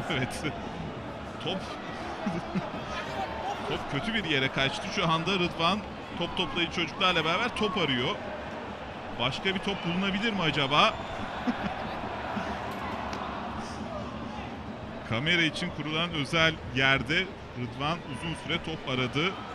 Evet. Top top kötü bir yere kaçtı. Şu anda Rıdvan top toplayıcı çocuklarla beraber top arıyor. Başka bir top bulunabilir mi acaba? Kamera için kurulan özel yerde Rıdvan uzun süre top aradı.